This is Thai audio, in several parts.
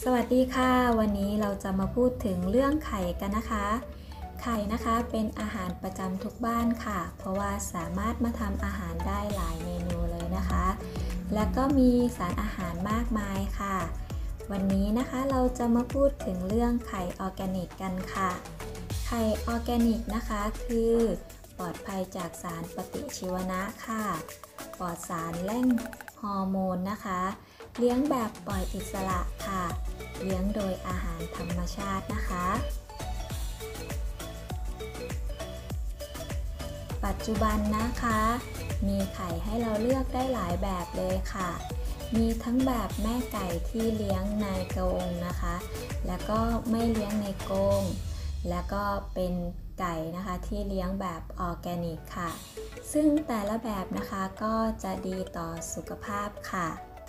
สวัสดีค่ะวันนี้เราจะมาพูดถึงเรื่องไข่กันนะคะไข่นะคะเป็นอาหารประจำทุกบ้านค่ะเพราะว่าสามารถมาทำอาหารได้หลายเมนูเลยนะคะและก็มีสารอาหารมากมายค่ะวันนี้นะคะเราจะมาพูดถึงเรื่องไข่ออร์แกนิกกันค่ะไข่ออร์แกนิกนะคะคือปลอดภัยจากสารปฏิชีวนะค่ะปลอดสารแร่งฮอร์โมนนะคะเลี้ยงแบบปล่อยอิสระค่ะเลี้ยงโดยอาหารธรรมชาตินะคะปัจจุบันนะคะมีไข่ให้เราเลือกได้หลายแบบเลยค่ะมีทั้งแบบแม่ไก่ที่เลี้ยงในกรงนะคะแล้วก็ไม่เลี้ยงในกรงแล้วก็เป็นไก่นะคะที่เลี้ยงแบบออร์แกนิกค่ะซึ่งแต่ละแบบนะคะก็จะดีต่อสุขภาพค่ะ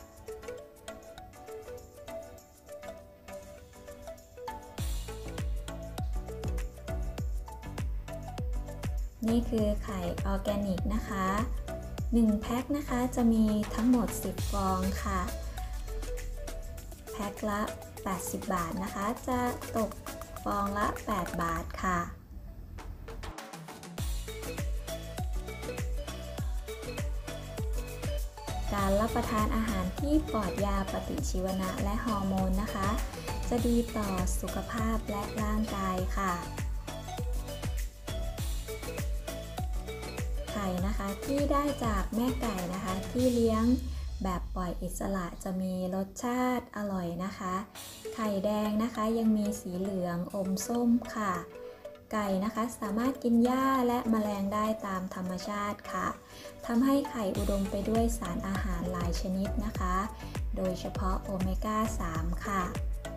นี่คือไข่ออร์แกนิกนะคะ1แพ็คนะคะจะมีทั้งหมด10ฟองค่ะแพ็คละ80บาทนะคะจะตกฟองละ8บาทค่ะการรับประทานอาหารที่ปลอดยาปฏิชีวนะและฮอร์โมนนะคะจะดีต่อสุขภาพและร่างกายค่ะไข่นะคะที่ได้จากแม่ไก่นะคะที่เลี้ยงแบบปล่อยอิสระจะมีรสชาติอร่อยนะคะไข่แดงนะคะยังมีสีเหลืองอมส้มค่ะไก่นะคะสามารถกินหญ้าและแมลงได้ตามธรรมชาติค่ะทำให้ไข่อุดมไปด้วยสารอาหารหลายชนิดนะคะโดยเฉพาะโอเมก้า 3 ค่ะ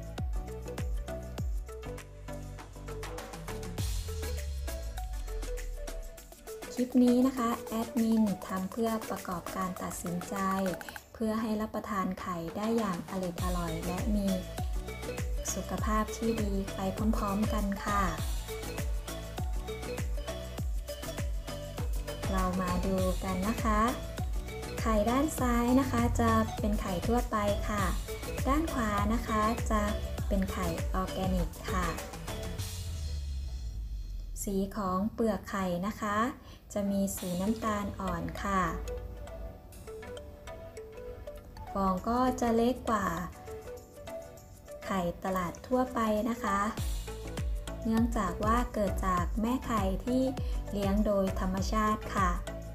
คลิปนี้นะคะแอดมินทำเพื่อประกอบการตัดสินใจเพื่อให้รับประทานไข่ได้อย่างอร่อยและมีสุขภาพที่ดีไปพร้อมๆกันค่ะเรามาดูกันนะคะไข่ด้านซ้ายนะคะจะเป็นไข่ทั่วไปค่ะด้านขวานะคะจะเป็นไข่ออร์แกนิกค่ะสีของเปลือกไข่นะคะจะมีสีน้ำตาลอ่อนค่ะฟองก็จะเล็กกว่าไข่ตลาดทั่วไปนะคะเนื่องจากว่าเกิดจากแม่ไข่ที่เลี้ยงโดยธรรมชาติค่ะ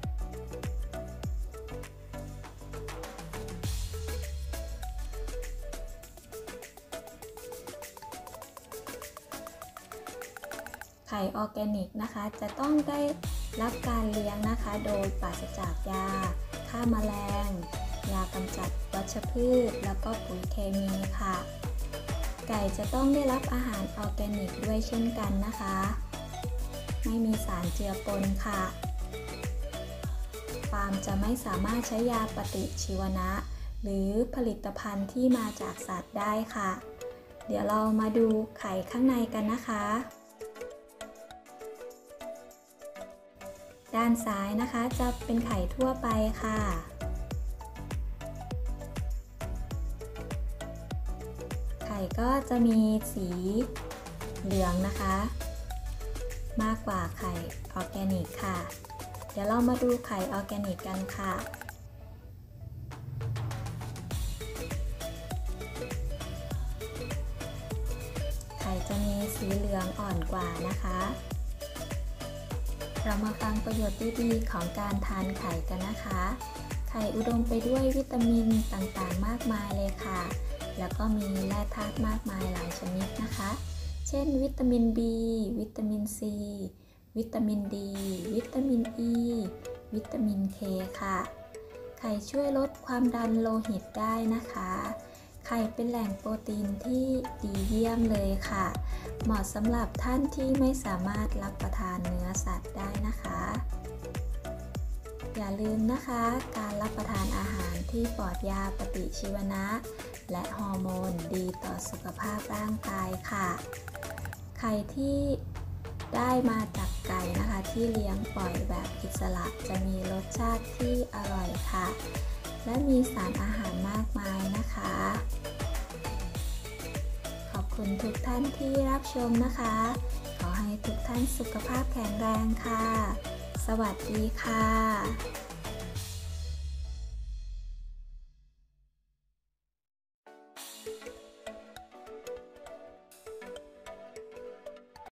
ไข่ออร์แกนิกนะคะจะต้องได้รับการเลี้ยงนะคะโดยปราศจากยาฆ่าแมลงยากำจัดวัชพืชแล้วก็ปุ๋ยเคมีค่ะไก่จะต้องได้รับอาหารออร์แกนิกด้วยเช่นกันนะคะไม่มีสารเจือปนค่ะฟาร์มจะไม่สามารถใช้ยาปฏิชีวนะหรือผลิตภัณฑ์ที่มาจากสัตว์ได้ค่ะเดี๋ยวเรามาดูไข่ข้างในกันนะคะด้านซ้ายนะคะจะเป็นไข่ทั่วไปค่ะไข่ก็จะมีสีเหลืองนะคะมากกว่าไข่ออร์แกนิกค่ะเดี๋ยวเรามาดูไข่ออร์แกนิกกันค่ะไข่จะมีสีเหลืองอ่อนกว่านะคะเรามาฟังประโยชน์ดีๆของการทานไข่กันนะคะไข่อุดมไปด้วยวิตามินต่างๆมากมายเลยค่ะแล้วก็มีแร่ธาตุมากมายหลายชนิดนะคะเช่นวิตามิน B วิตามิน C วิตามิน D วิตามิน E วิตามิน K ค่ะไข่ช่วยลดความดันโลหิตได้นะคะไข่เป็นแหล่งโปรตีนที่ดีเยี่ยมเลยค่ะเหมาะสำหรับท่านที่ไม่สามารถรับประทานเนื้อสัตว์ได้นะคะอย่าลืมนะคะการรับประทานอาหารที่ปลอดยาปฏิชีวนะและฮอร์โมนดีต่อสุขภาพร่างกายค่ะไข่ที่ได้มาจากไก่นะคะที่เลี้ยงปล่อยแบบอิสระจะมีรสชาติที่อร่อยค่ะและมีสารอาหารมากมายนะคะคุณทุกท่านที่รับชมนะคะ ขอให้ทุกท่านสุขภาพแข็งแรงค่ะ สวัสดีค่ะ